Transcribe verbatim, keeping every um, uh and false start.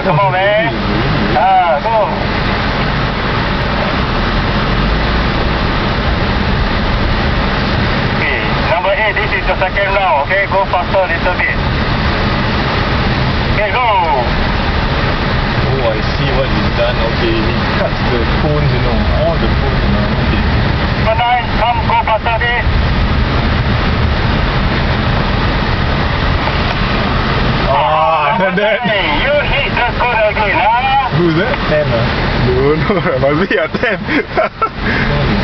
Come on, man. Ah, go. Okay, number eight, this is the second round. Okay, go faster a little bit. Okay, go. Oh, I see what he's done. Okay, he cuts the cones, you know, all the cones, you know. Okay. Number nine, come, go faster a bit. Ah, that. Hey, you hit the cone again, huh? Who's that? ten, ah? No, no, must be a ten.